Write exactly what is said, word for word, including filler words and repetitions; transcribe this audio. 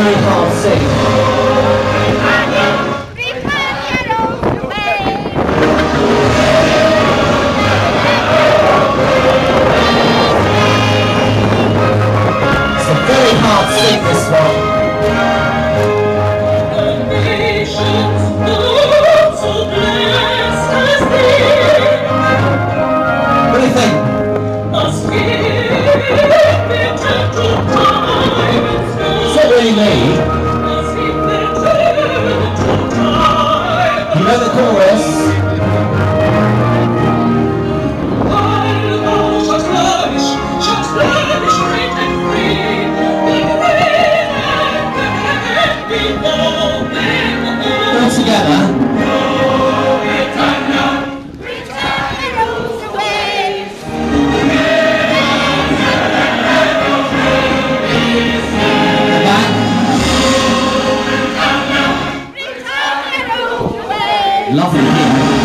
very hard sing. It's a very hard sing, this one. What do you think? Is that really me? You know the chorus? All together. Lovely.